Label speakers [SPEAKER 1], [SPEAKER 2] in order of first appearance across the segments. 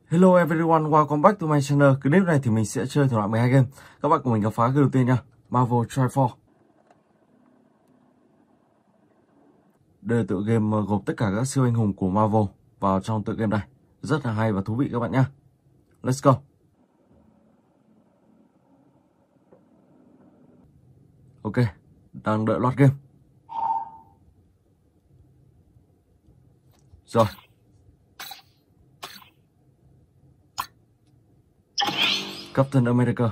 [SPEAKER 1] Hello everyone, welcome back to my channel. Clip này thì mình sẽ chơi thể loại 12 game. Các bạn cùng mình khám phá game đầu tiên nha. Marvel Strike. Đây là tựa game gộp tất cả các siêu anh hùng của Marvel vào trong tựa game này. Rất là hay và thú vị các bạn nhé. Let's go. Ok, đang đợi loạt game. Rồi. Captain America.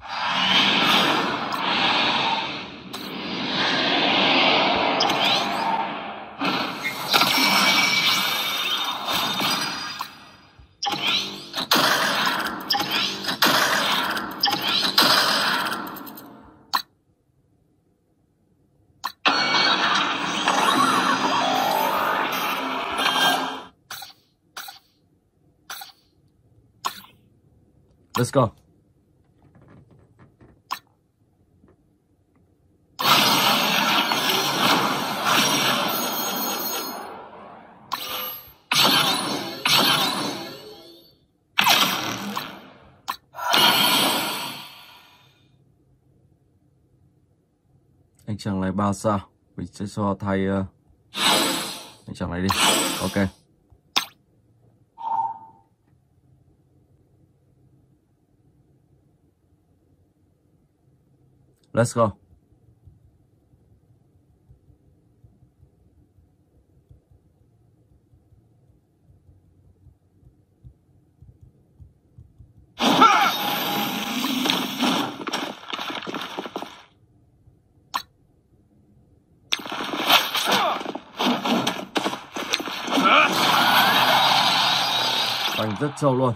[SPEAKER 1] Let's go. Anh chàng này 3 sao. Mình sẽ cho thay anh chàng này đi. Ok. Let's go. Đánh rất sâu luôn.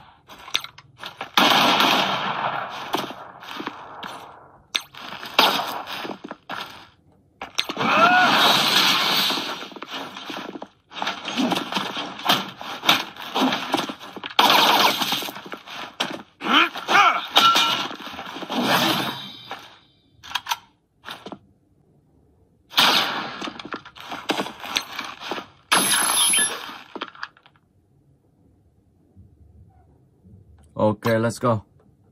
[SPEAKER 1] Ok, let's go.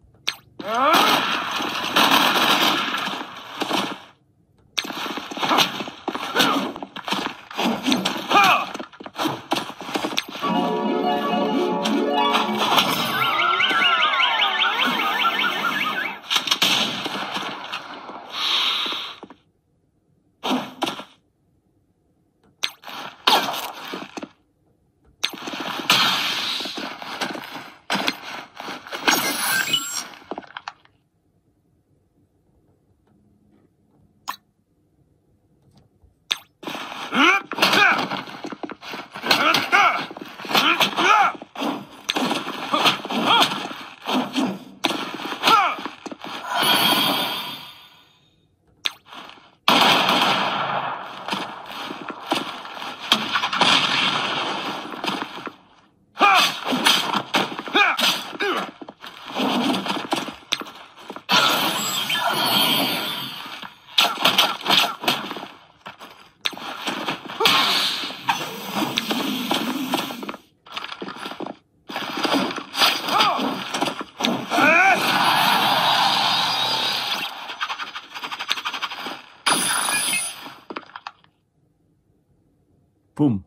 [SPEAKER 1] Boom.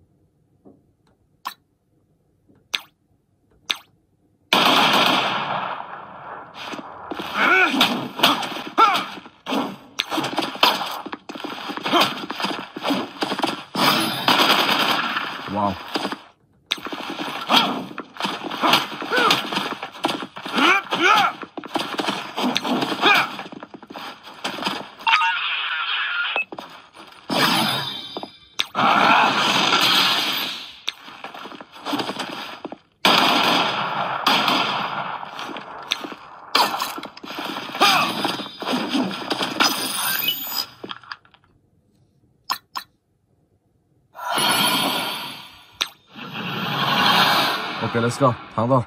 [SPEAKER 1] Wow. Ok, let's go. Thắng rồi.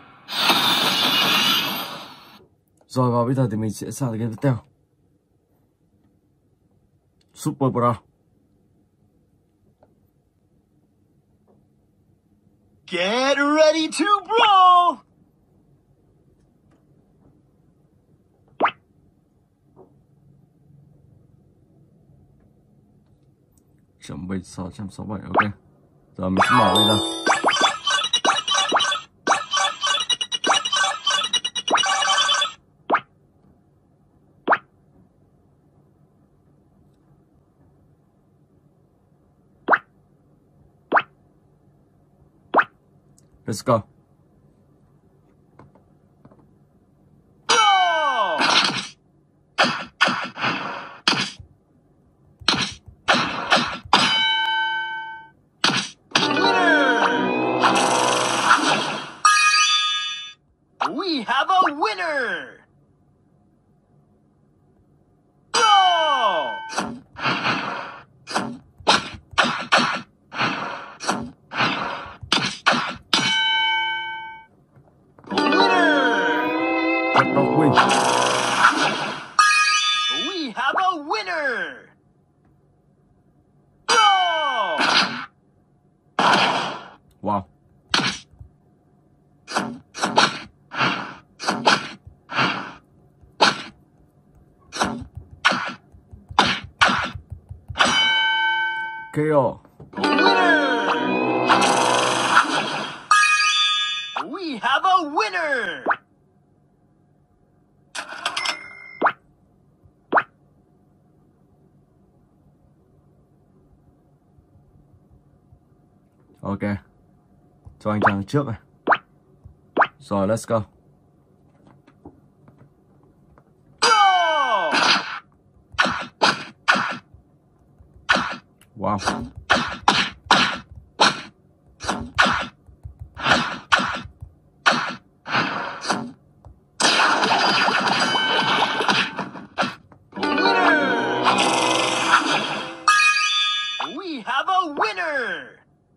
[SPEAKER 1] Rồi và bây giờ thì mình sẽ sang game tiếp theo. Super Brawl.
[SPEAKER 2] Get ready to brawl!
[SPEAKER 1] 1.7667. Ok. Giờ mình sẽ mở đây ra. Let's go.
[SPEAKER 2] We have a winner! Go!
[SPEAKER 1] Red Dog win.
[SPEAKER 2] We have a winner! Go!
[SPEAKER 1] Wow. KO.
[SPEAKER 2] We have a winner!
[SPEAKER 1] Ok. Cho anh chàng trước này. Rồi, let's go. Wow.
[SPEAKER 2] We have a winner!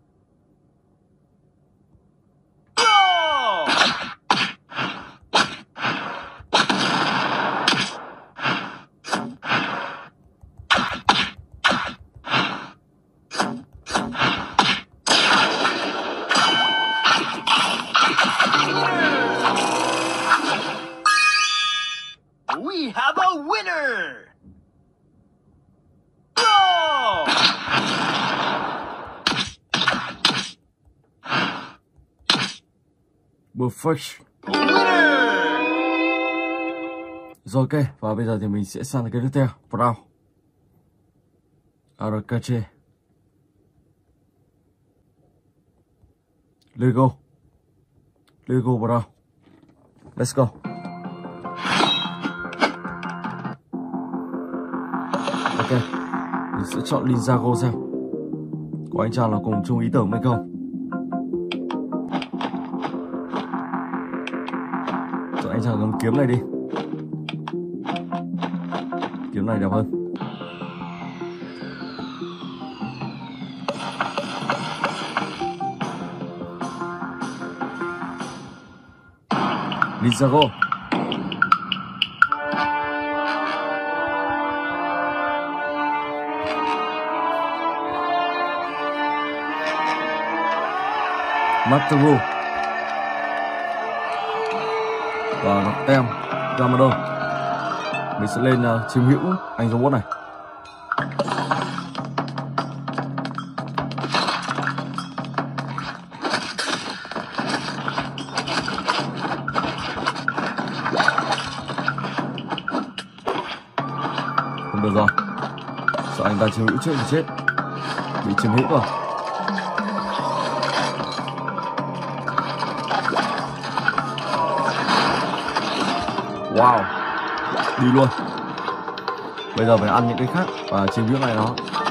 [SPEAKER 2] We have a winner! Go!
[SPEAKER 1] Perfect. Rồi ok, và bây giờ thì mình sẽ sang cái tiếp theo, Brown. Arakache. Lego Brown. Let's go. Ok, mình sẽ chọn Ninjago xem có anh chàng là cùng chung ý tưởng hay không. Chọn anh chàng cầm kiếm này đi. Kiếm này đẹp hơn. Ninjago. Mataru. Và nó tem Yamado. Mình sẽ lên chiếm hữu anh robot này. Không được rồi. Sợ anh ta chiếm hữu trước thì chết. Bị chiếm hữu rồi. Wow. Đi luôn. Bây giờ phải ăn những cái khác và chiếm hữu này nó.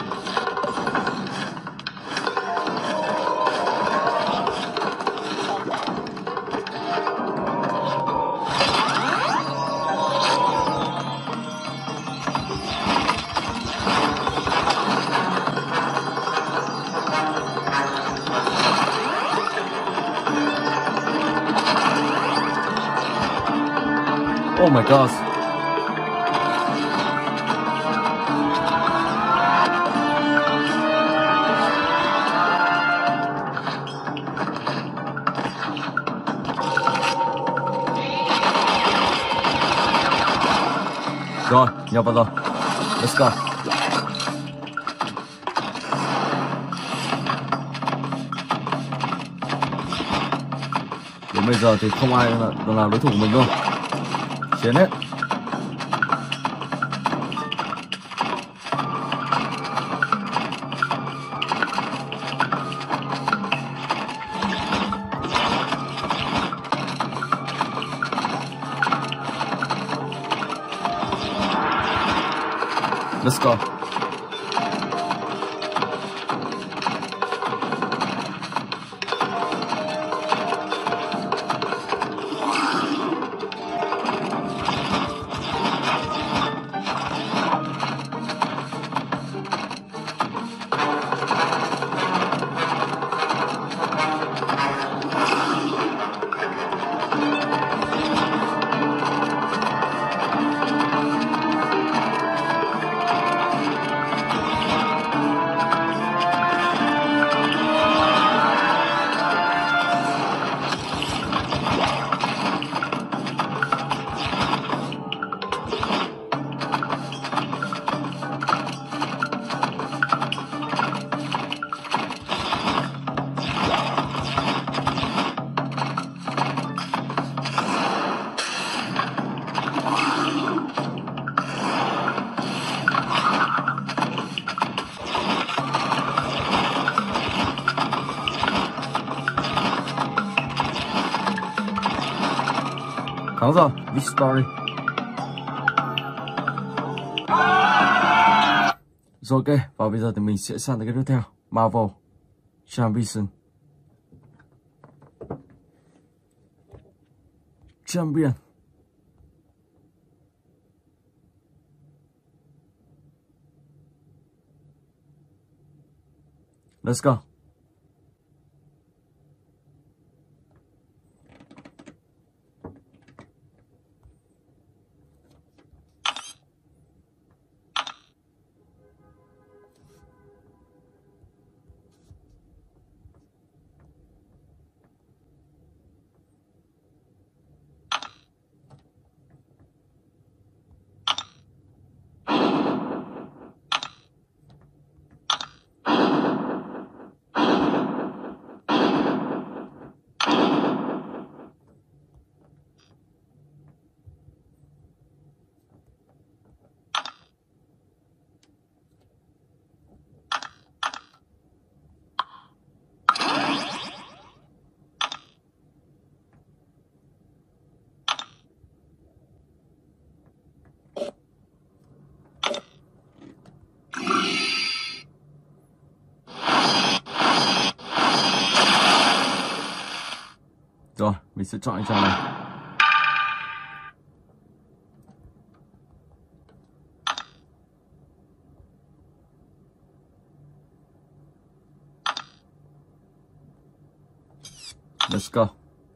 [SPEAKER 1] Oh my god. Rồi, nhập vào rồi. Let's go. Đến bây giờ thì không ai là đối thủ của mình luôn. Chiến hết. Let's go. Thắng rồi, victory. Rồi ok, và bây giờ thì mình sẽ sang tới cái tiếp theo, Marvel Champion. Let's go. Rồi, mình sẽ chọn trò này. Let's go.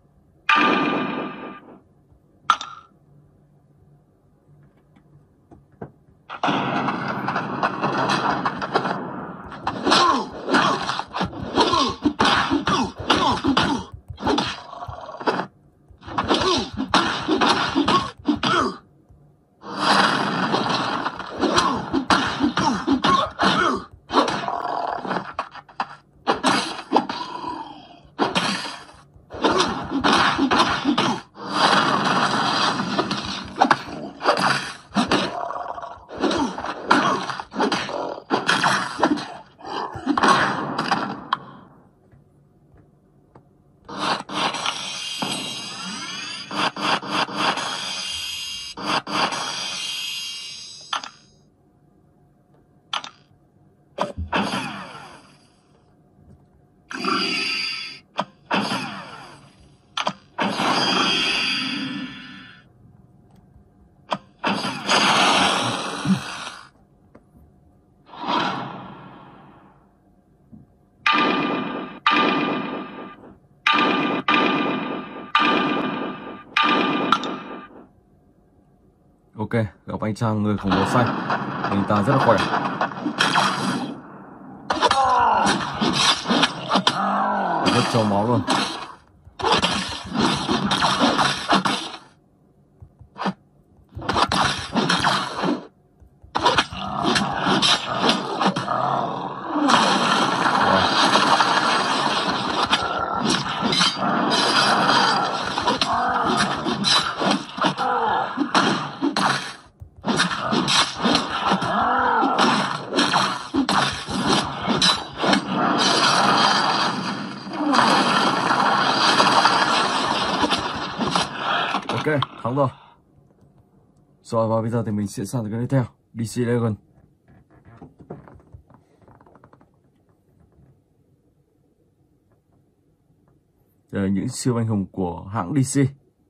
[SPEAKER 1] Ok, gặp anh chàng người khổng lồ xanh. Anh ta rất là khỏe. Rất trâu máu luôn. Ok, thắng rồi. Rồi và bây giờ thì mình sẽ sang cái tiếp theo, DC Legion. Đây là những siêu anh hùng của hãng DC.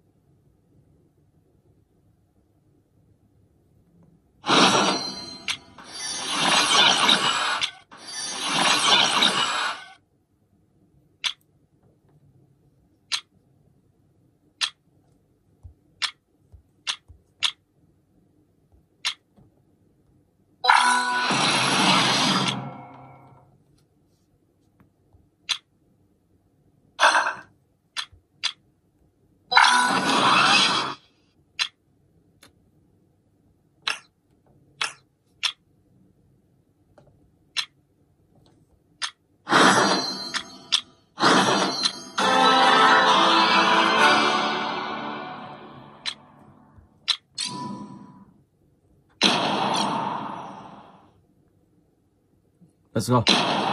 [SPEAKER 1] Let's go.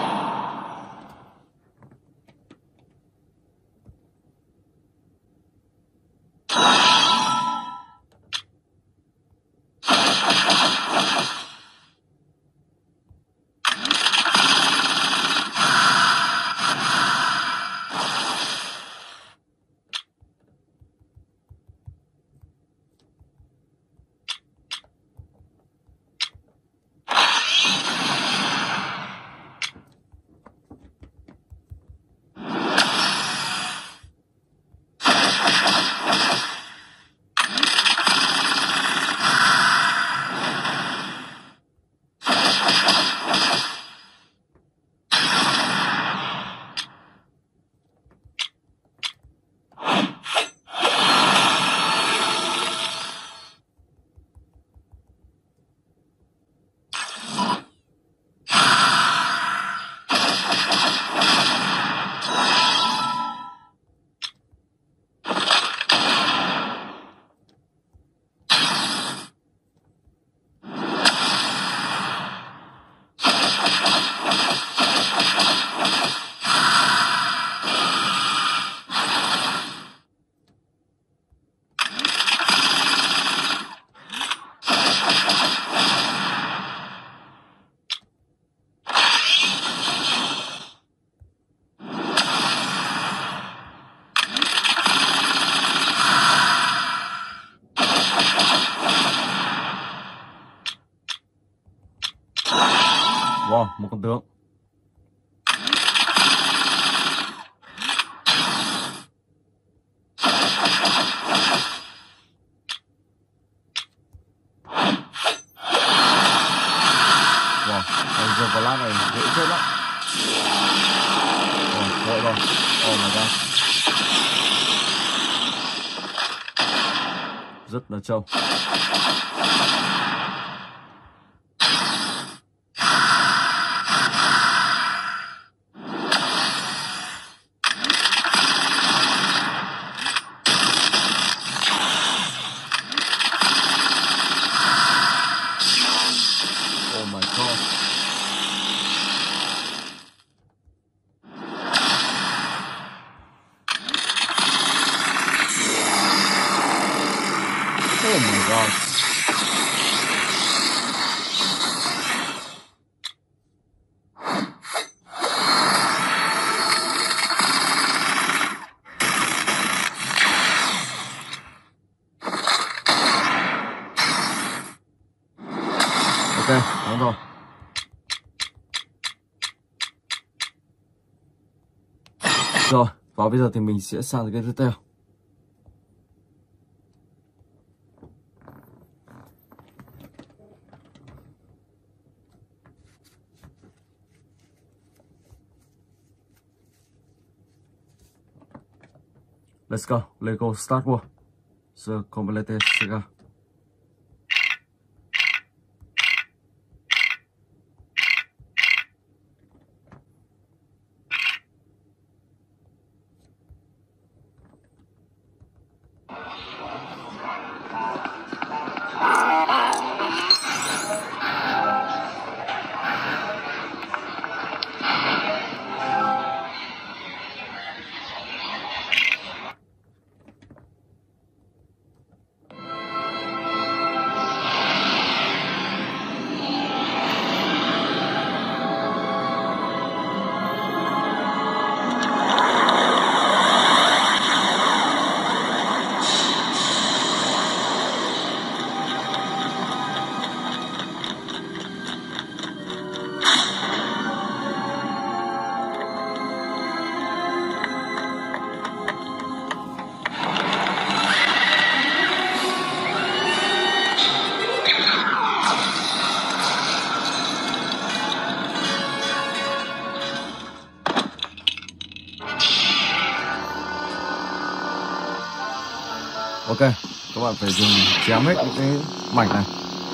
[SPEAKER 1] Wow, một con tướng. Wow, anh giờ vào lát này dễ chết lắm. Rồi, rồi. Oh my god. Rất là trâu. Oh my god. Ok, thắng rồi. Rồi, và bây giờ thì mình sẽ sang cái tiếp theo. Let's go, Lego Star Wars The Complete Saga. Ok, các bạn phải dùng chém hết những cái mảnh này.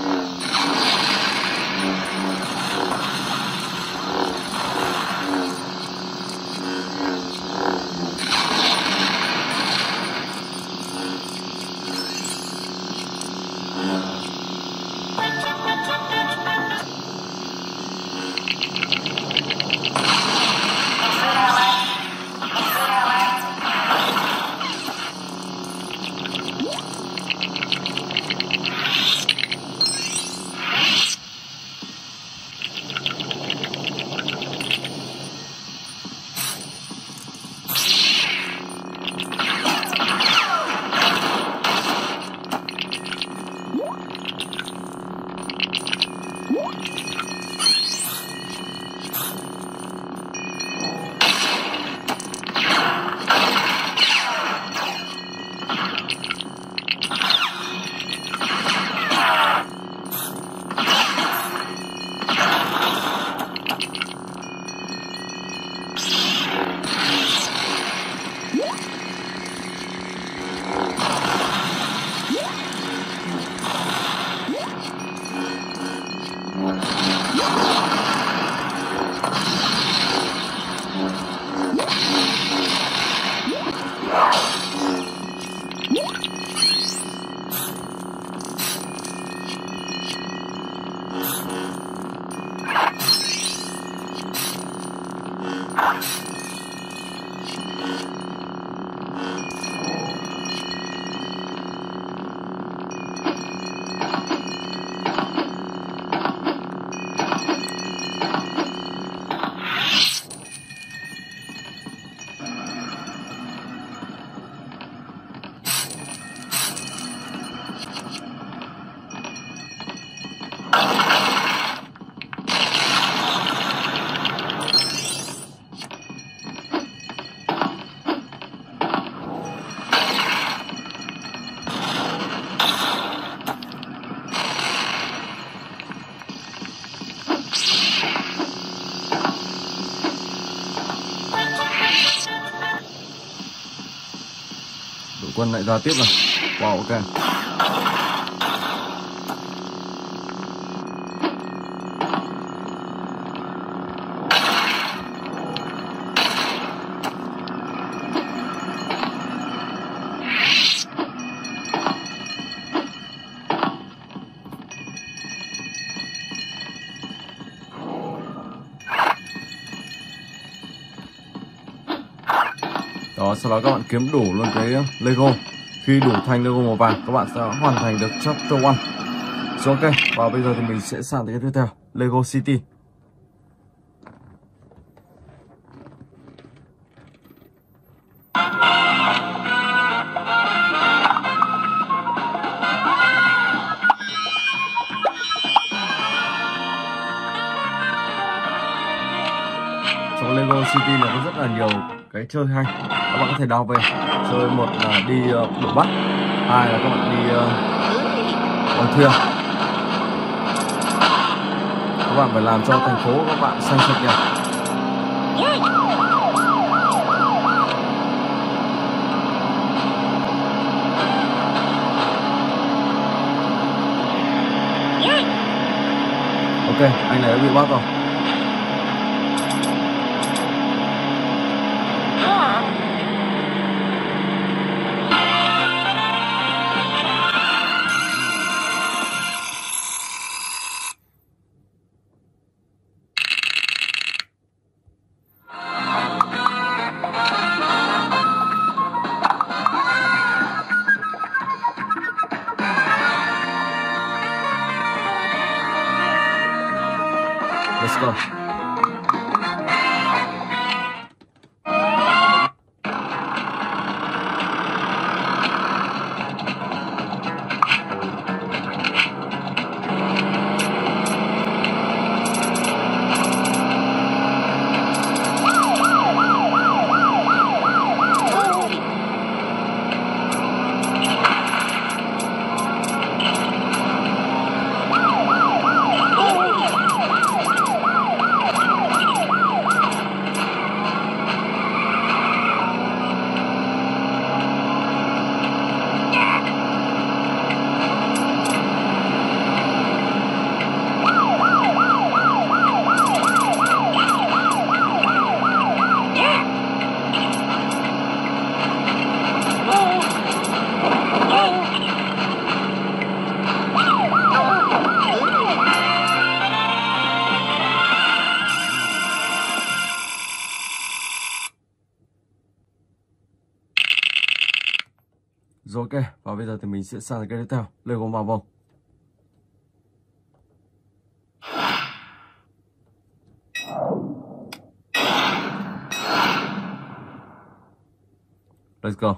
[SPEAKER 1] Đội quân lại ra tiếp rồi. Wow, ok. Đó, sau đó các bạn kiếm đủ luôn cái Lego. Khi đủ thành Lego màu vàng, các bạn sẽ hoàn thành được chapter 1. Rồi, ok, và bây giờ thì mình sẽ sang tới cái tiếp theo, Lego City. Trong Lego City này có rất là nhiều cái chơi hay, các bạn có thể đào về chơi. Một là đi đuổi bắt, hai là các bạn đi bằng thuyền. Các bạn phải làm cho thành phố các bạn xanh sạch đẹp. Ok, anh này đã bị bắt rồi. Let's go. và bây giờ thì mình sẽ sang cái tiếp theo, Lego Marvel. Let's go.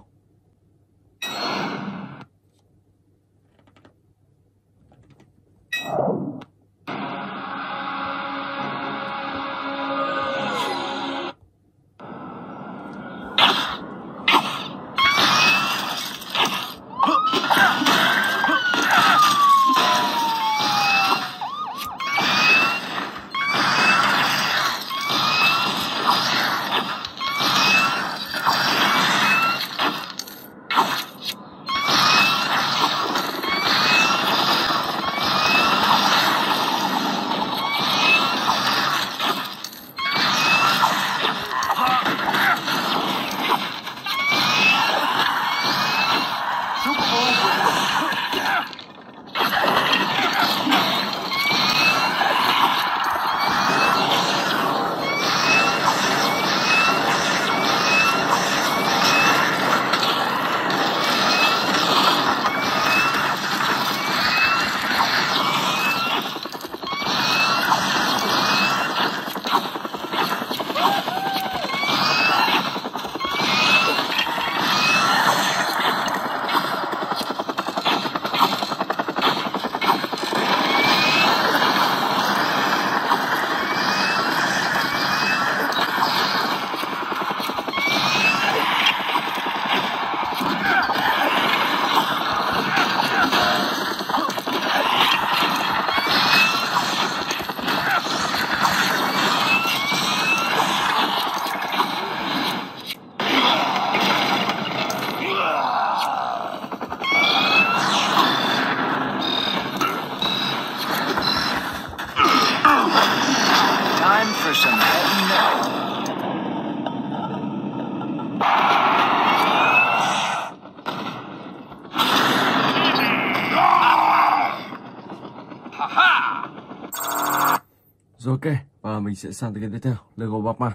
[SPEAKER 1] Rồi ok, và mình sẽ sang tới cái tiếp theo, Lego Batman.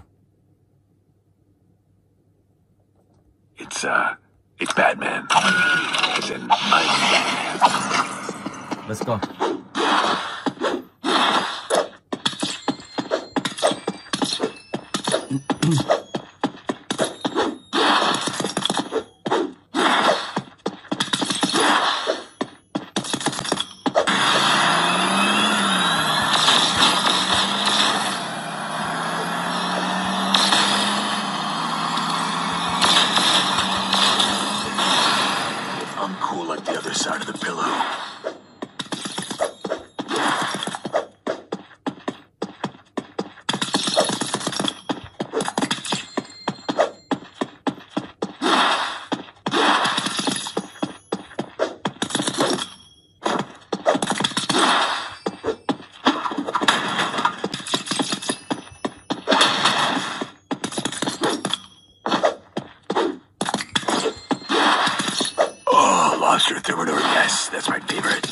[SPEAKER 3] It's Batman. As in, I'm Batman.
[SPEAKER 1] Let's go.
[SPEAKER 3] I'm cool like the other side of the pillow. Lobster thermidor, yes, that's my favorite.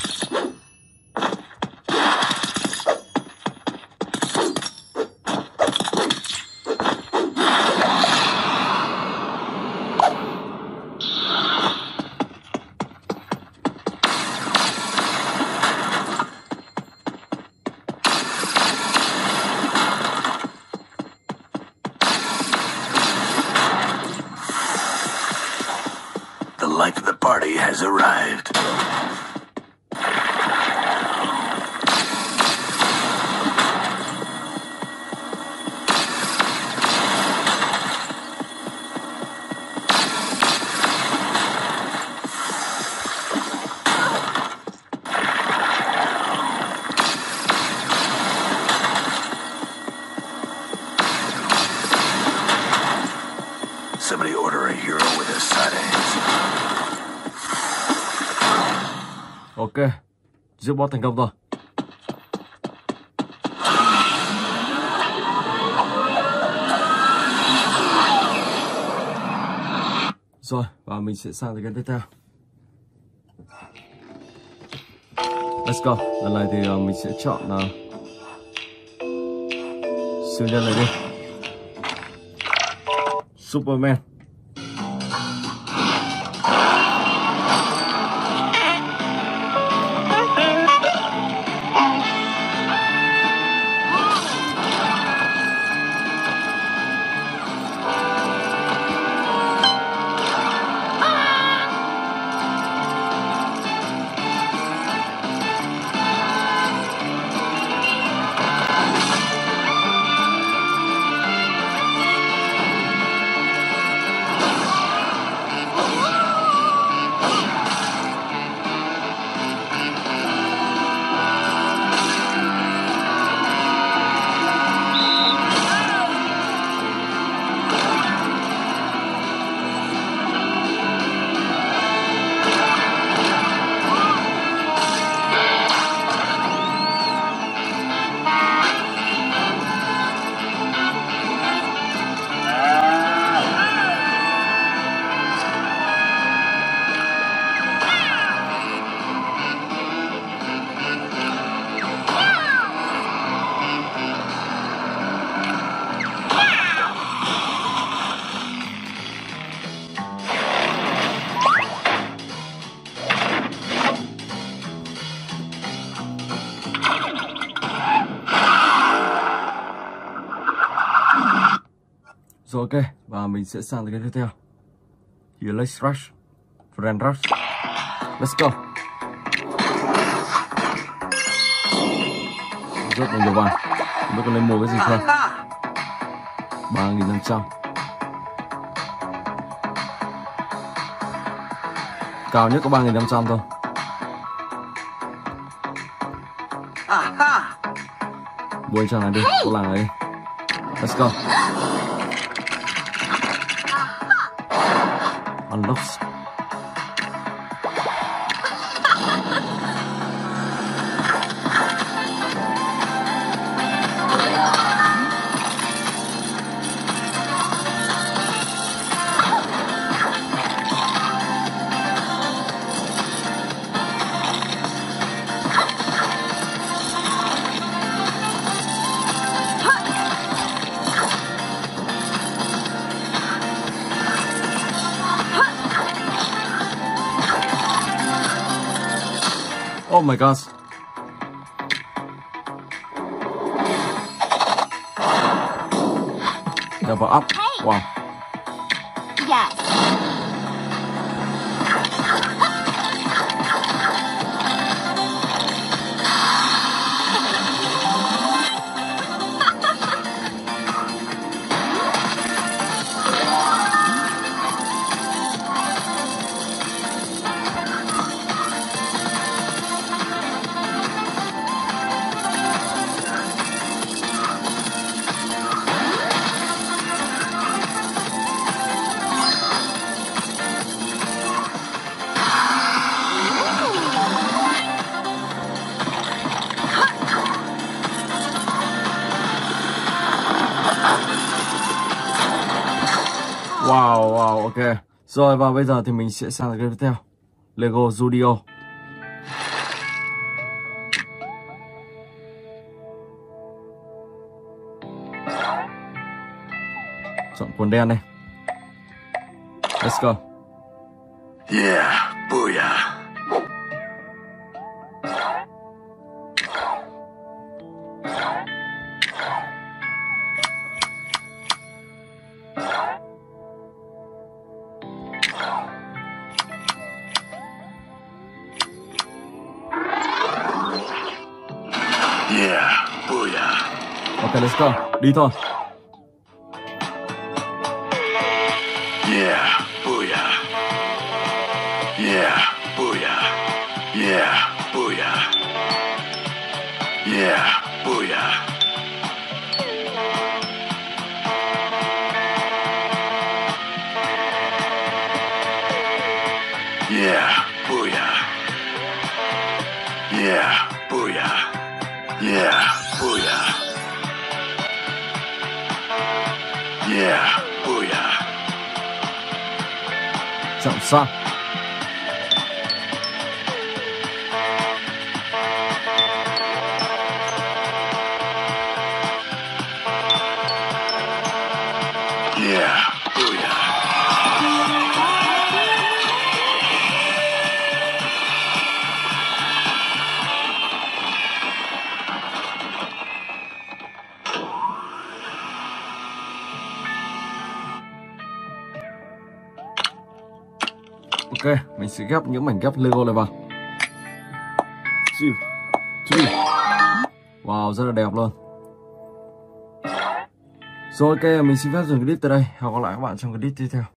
[SPEAKER 3] The life of the party has arrived. Somebody order a hero with a side axe.
[SPEAKER 1] Ok, giết boss thành công rồi. Rồi, và mình sẽ sang tới cái tiếp theo. Let's go. Lần này thì mình sẽ chọn siêu nhân này đi. Superman. Rồi ok, và mình sẽ sang tới cái tiếp theo. Here, let's rush. Friend rush. Let's go. Rất là nhiều vàng. Không biết có nên mua cái gì không? 3.500. Cao nhất có 3.500 thôi. Mua cho này đi, có làng ấy. Let's go. Unlocks. Oh my god. Level up. Wow.
[SPEAKER 4] Yes.
[SPEAKER 1] Wow, wow, ok. Rồi và bây giờ thì mình sẽ sang cái tiếp theo. Lego Studio. Chọn quần đen này. Let's go.
[SPEAKER 3] Yeah, booyah. Yeah, booyah.
[SPEAKER 1] Ok, let's go. Đi thôi.
[SPEAKER 3] Yeah, booyah. Yeah, booyah. Yeah, booyah. Yeah, booyah. Yeah, booyah. Yeah, booyah. Yeah, booyah. Yeah, booyah.
[SPEAKER 1] Chọn sang.
[SPEAKER 3] Yeah, booyah.
[SPEAKER 1] Ok, mình sẽ ghép những mảnh ghép Lego này vào. 2, 3. Wow, rất là đẹp luôn. Rồi ok, mình xin phép dừng clip tại đây. Hẹn gặp lại các bạn trong clip tiếp theo.